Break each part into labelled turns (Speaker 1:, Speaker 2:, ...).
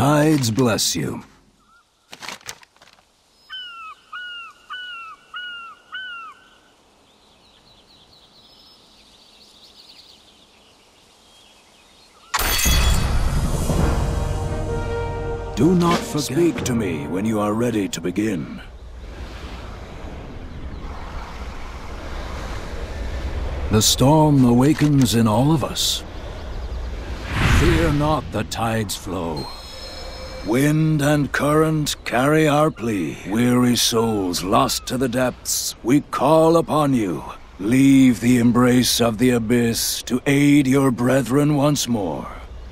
Speaker 1: tides bless you. Do not forget. Speak to me when you are ready to begin. The storm awakens in all of us. Fear not the tide's flow. Wind and current carry our plea. Weary souls lost to the depths, we call upon you. Leave the embrace of the abyss to aid your brethren once more.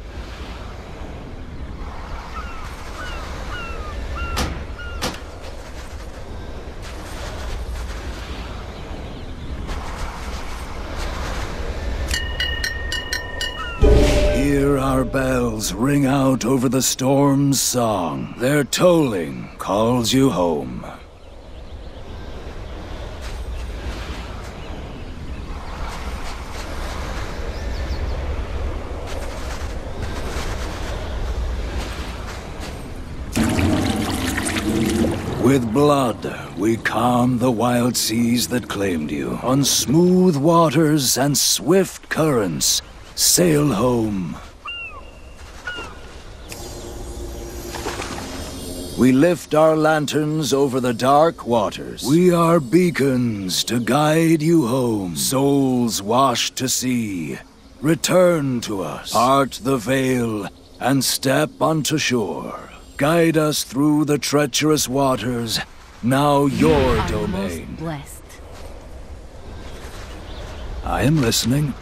Speaker 1: Hear our bells ring out over the storm's song. Their tolling calls you home. With blood, we calm the wild seas that claimed you. On smooth waters and swift currents, sail home. We lift our lanterns over the dark waters. We are beacons to guide you home. Souls washed to sea, return to us. Part the veil and step onto shore. Guide us through the treacherous waters, now your domain.
Speaker 2: Most blessed.
Speaker 1: I am listening.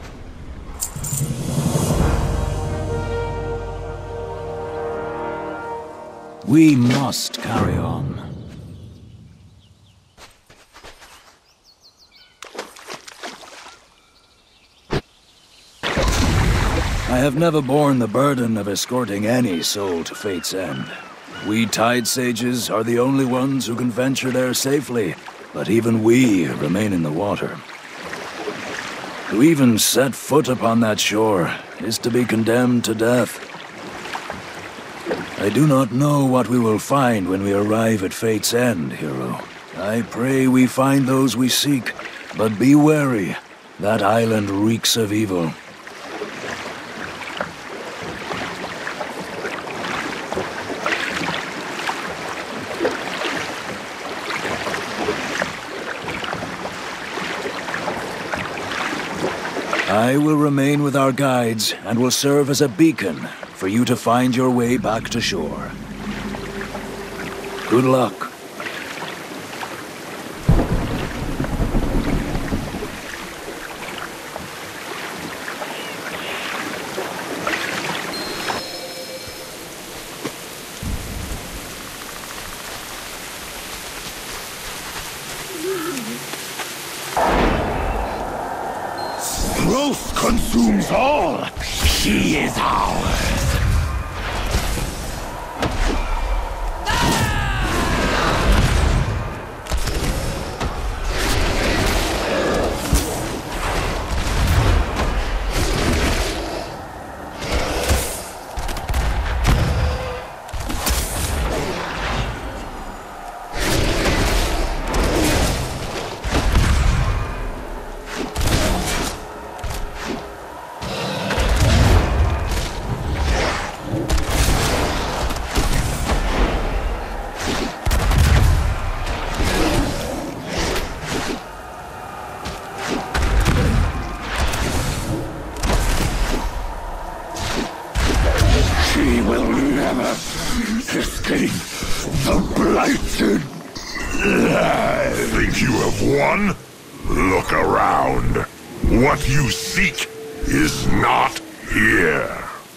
Speaker 1: We must carry on. I have never borne the burden of escorting any soul to fate's end. We Tide Sages are the only ones who can venture there safely, but even we remain in the water. To even set foot upon that shore is to be condemned to death. I do not know what we will find when we arrive at fate's end, hero. I pray we find those we seek, but be wary. That island reeks of evil. I will remain with our guides and will serve as a beacon for you to find your way back to shore. Good luck.
Speaker 3: Growth consumes all. She is ours. She will never escape the Blighted.
Speaker 4: Think you have won? Look around. What you seek is not here.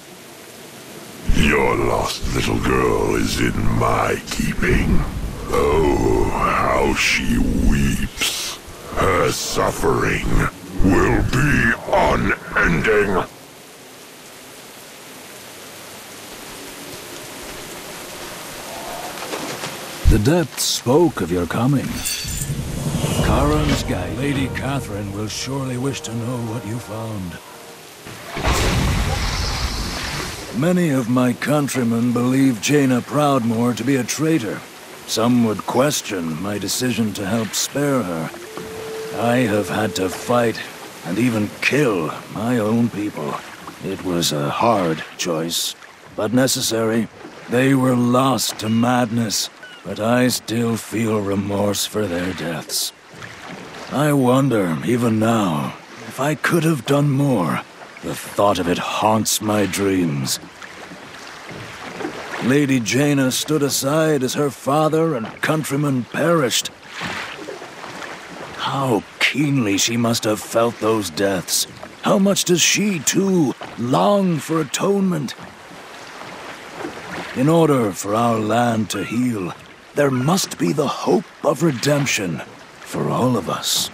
Speaker 4: Your lost little girl is in my keeping. Oh, how she weeps. Her suffering will be unending.
Speaker 1: The depths spoke of your coming. Charon's guide, Lady Catherine, will surely wish to know what you found. Many of my countrymen believe Jaina Proudmoore to be a traitor. Some would question my decision to help spare her. I have had to fight and even kill my own people. It was a hard choice, but necessary. They were lost to madness, but I still feel remorse for their deaths. I wonder, even now, if I could have done more. The thought of it haunts my dreams. Lady Jaina stood aside as her father and countrymen perished. How keenly she must have felt those deaths. How much does she, too, long for atonement? In order for our land to heal, there must be the hope of redemption for all of us.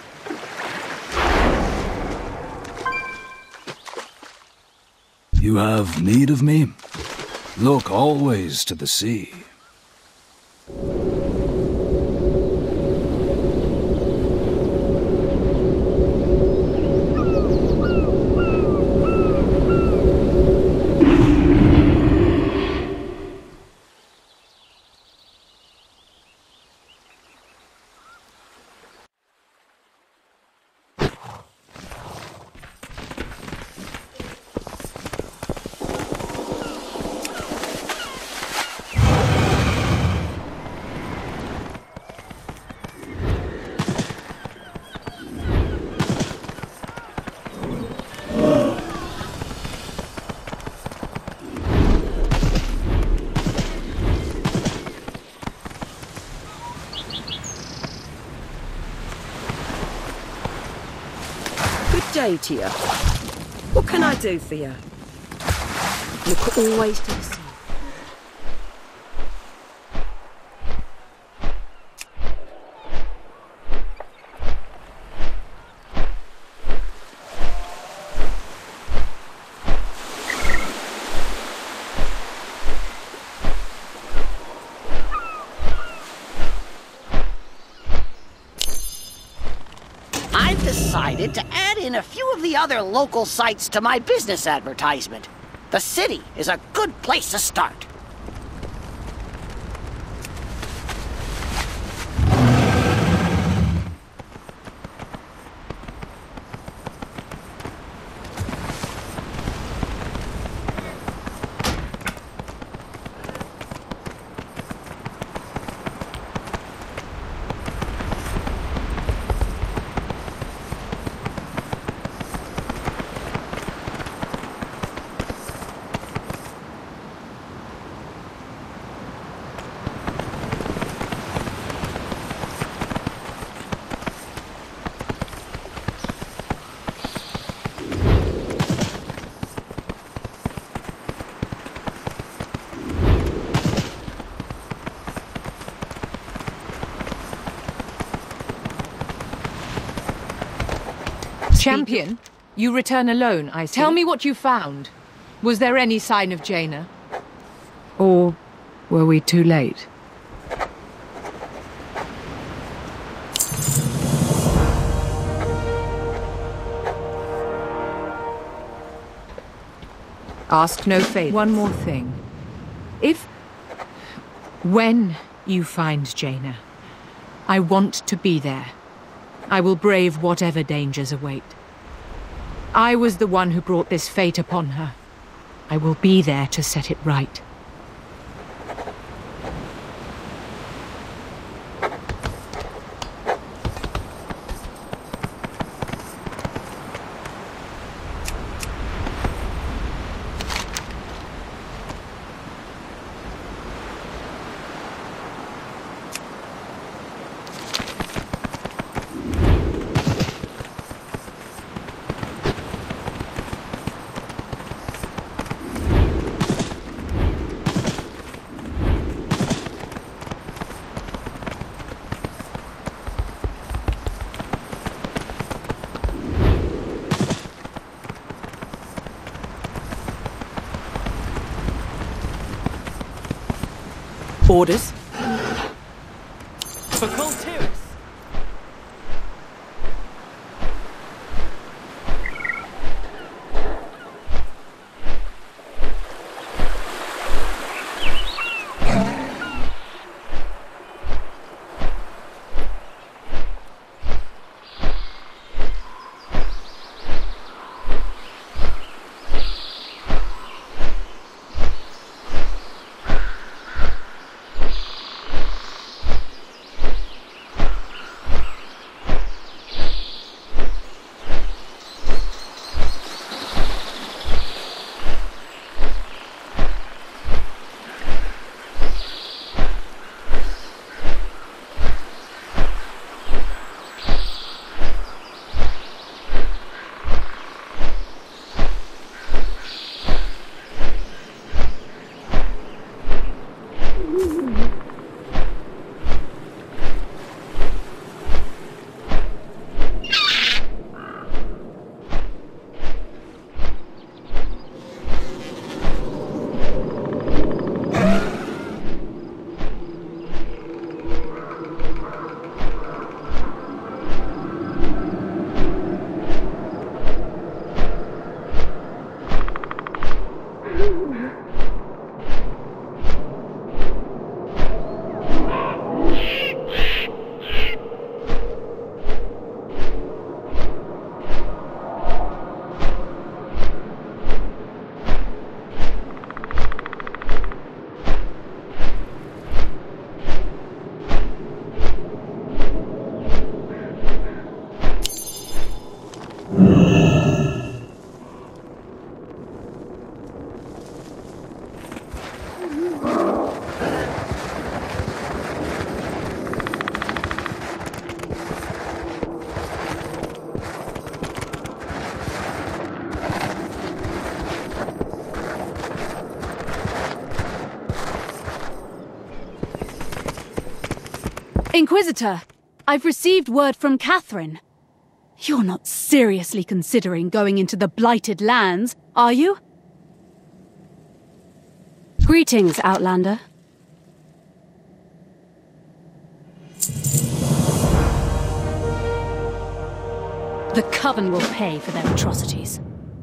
Speaker 1: You have need of me? Look always to the sea.
Speaker 2: Day to you. What can I do for you? Look always to the sea.
Speaker 5: Decided to add in a few of the other local sites to my business advertisement. The city is a good place to start.
Speaker 6: Champion, you return alone, I see. Tell me what you found. Was there any sign of Jaina? Or were we too late? Ask no favor. One more thing. When you find Jaina, I want to be there. I will brave whatever dangers await. I was the one who brought this fate upon her. I will be there to set it right.
Speaker 2: Orders?
Speaker 7: For Coltiris! Inquisitor, I've received word from Catherine. You're not seriously considering going into the Blighted Lands, are you? Greetings, Outlander. The Coven will pay for their atrocities.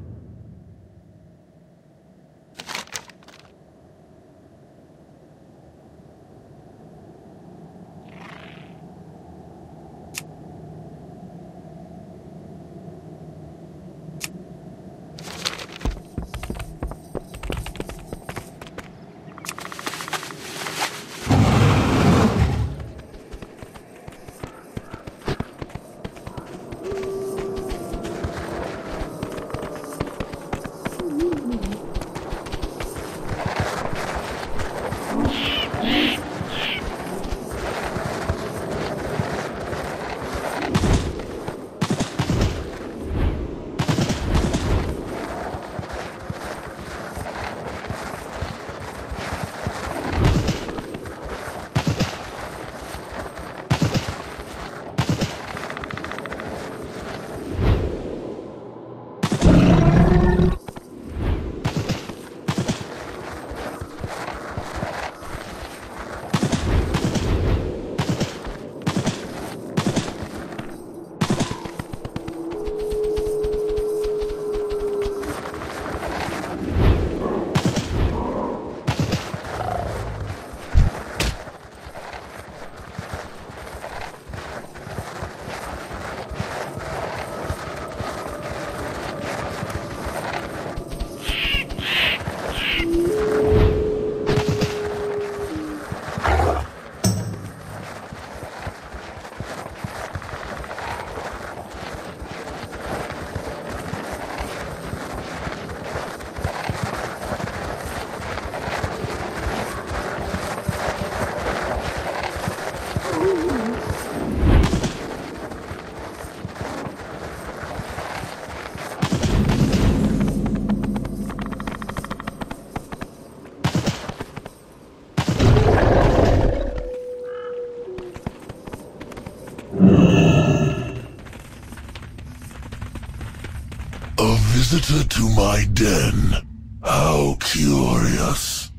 Speaker 4: Visitor to my den. How curious.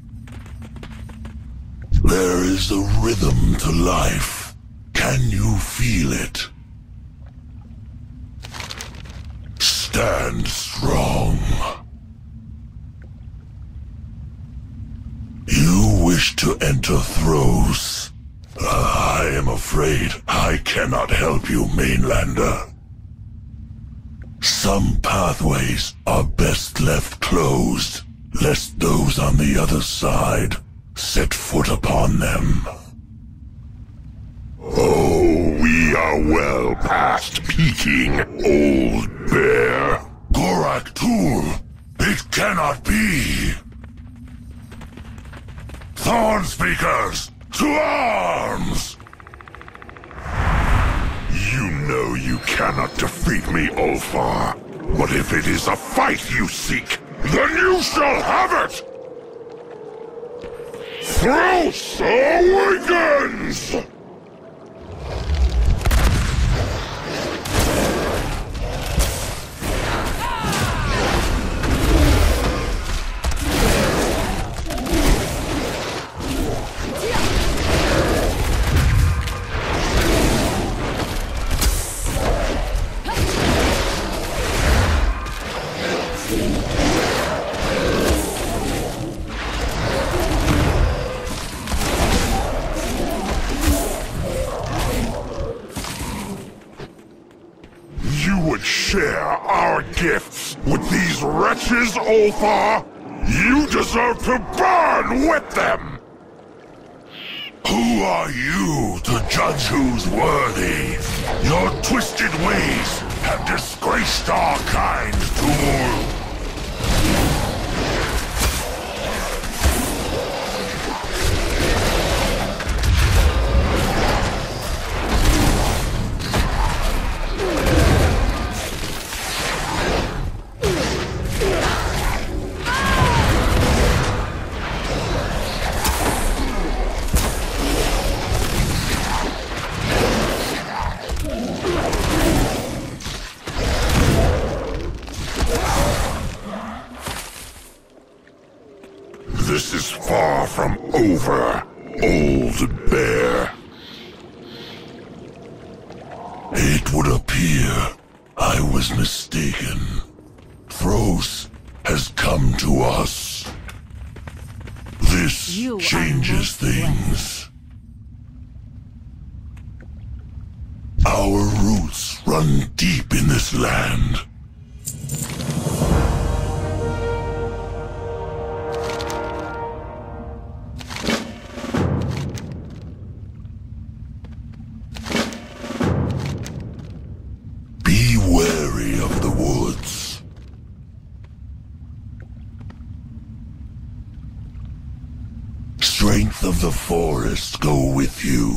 Speaker 4: There is a rhythm to life. Can you feel it? Stand strong. You wish to enter Thros. I am afraid I cannot help you, Mainlander. Some pathways are best left closed, lest those on the other side set foot upon them. Oh, we are well past peeking, old bear. Gorak Tul, it cannot be. Thornspeakers, to arms! You know you cannot defeat me, Ulfar. But if it is a fight you seek, then you shall have it! Thros awakens! Share our gifts with these wretches, Ulfar? You deserve to burn with them! Who are you to judge who's worthy? Your twisted ways have disgraced our kind, Tul. over, old bear. It would appear I was mistaken. Thros has come to us. This changes things. Our roots run deep in this land. Be wary of the woods. Strength of the forest go with you.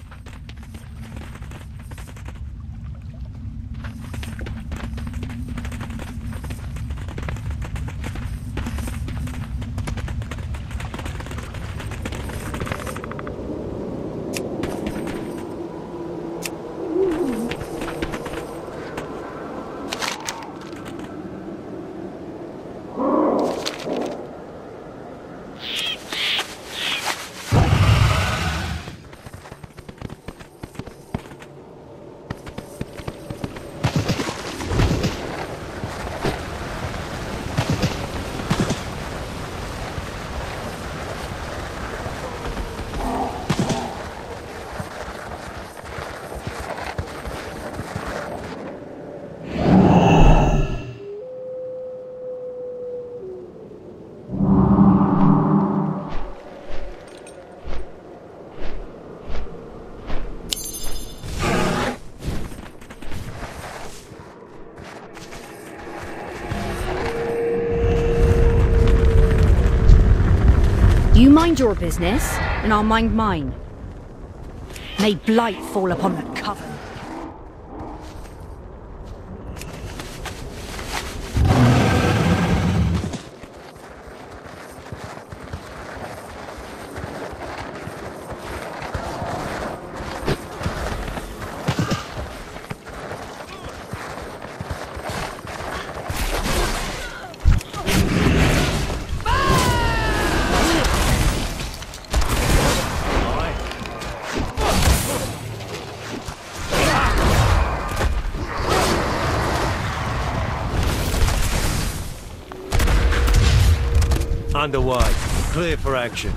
Speaker 2: You mind your business, and I'll mind mine. May blight fall upon the coven.
Speaker 8: Underway. Clear for action.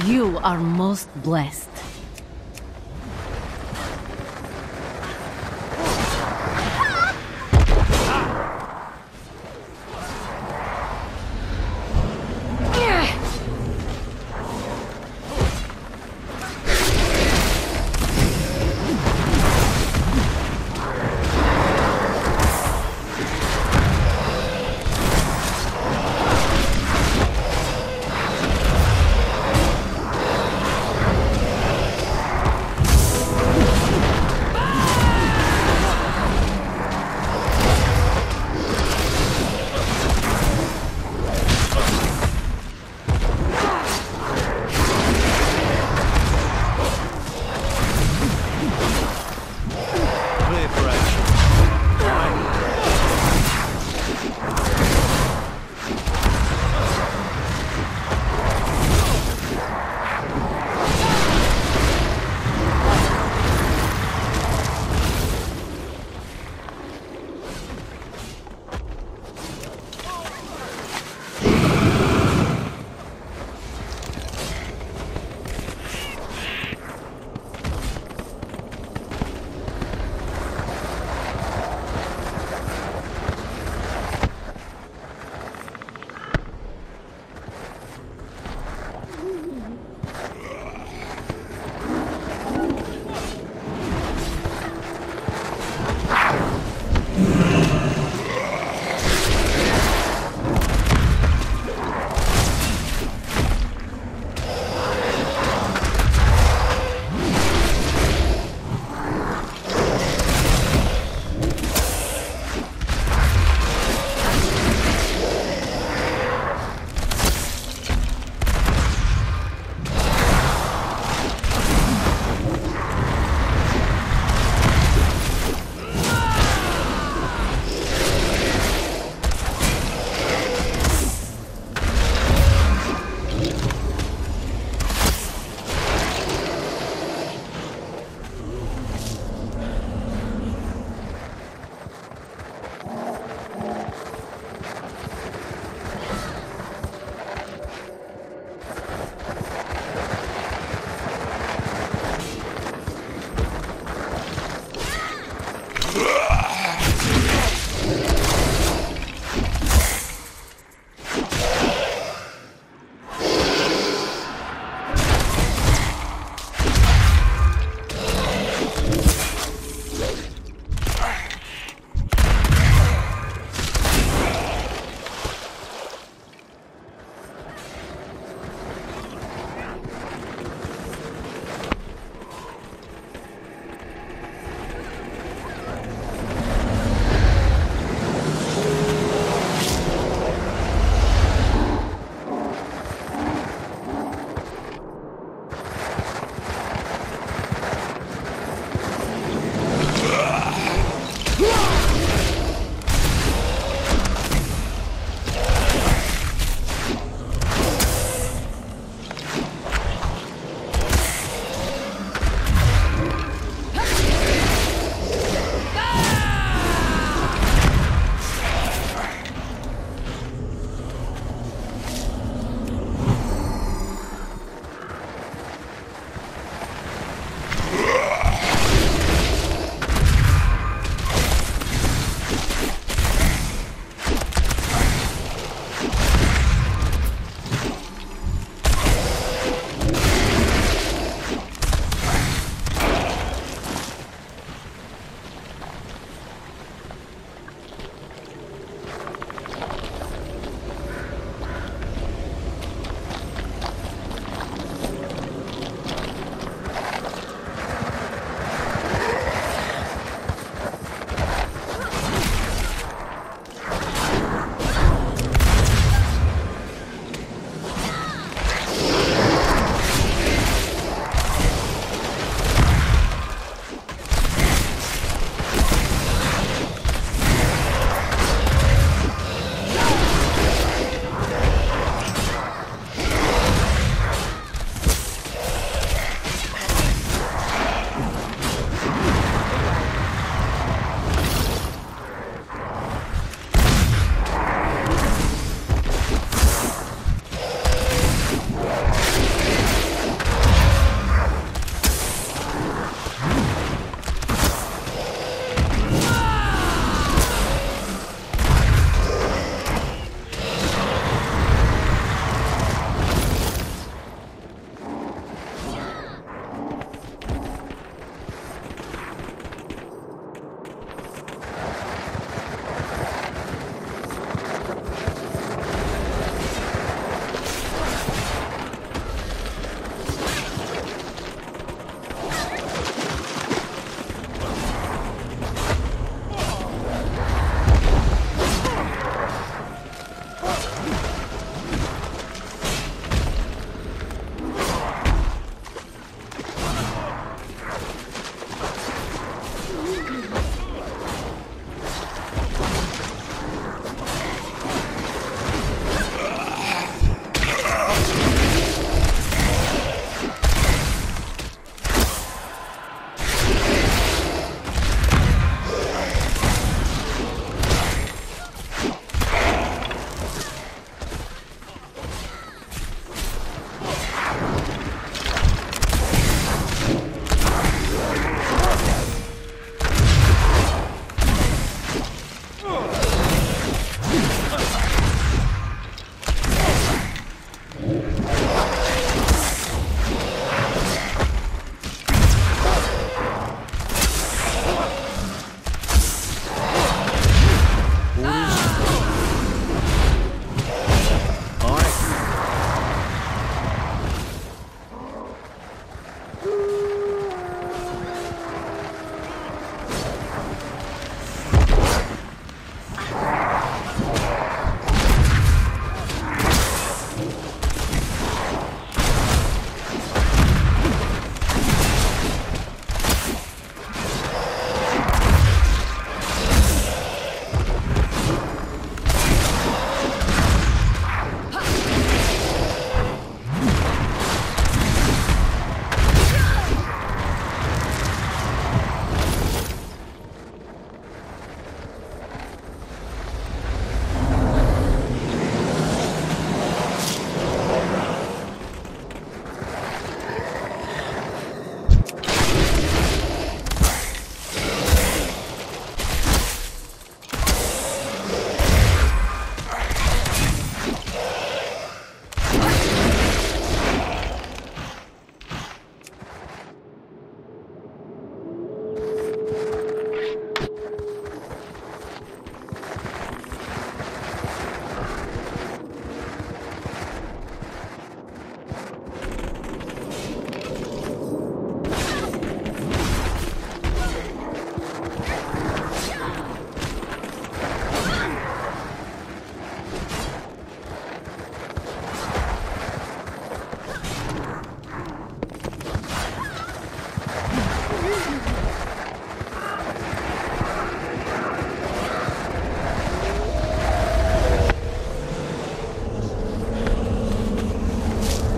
Speaker 9: You are most blessed.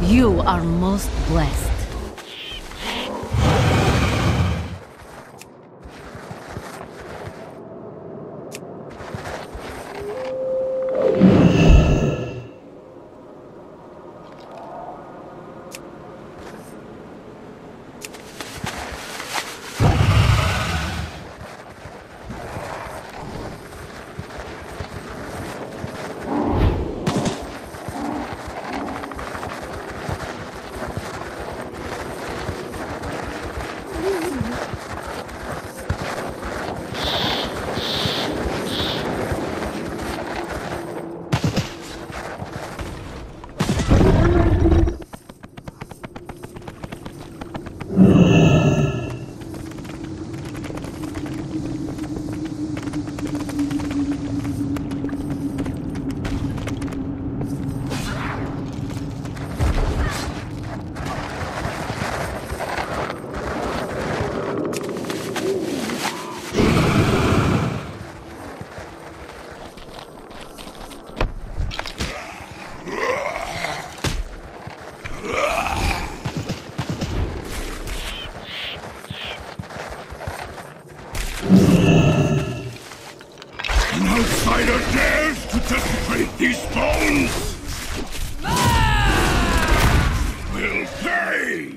Speaker 9: You are most blessed.
Speaker 3: An outsider dares to desecrate these bones! Will pay!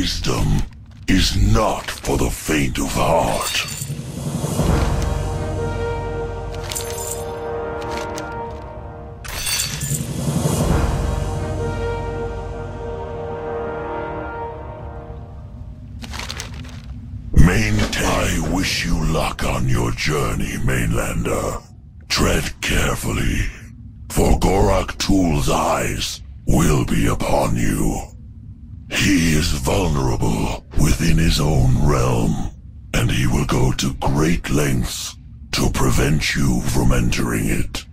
Speaker 4: wisdom is not for the faint of heart. I wish you luck on your journey, Mainlander. Tread carefully, for Gorak Tul's eyes will be upon you. He is vulnerable within his own realm, and he will go to great lengths to prevent you from entering it.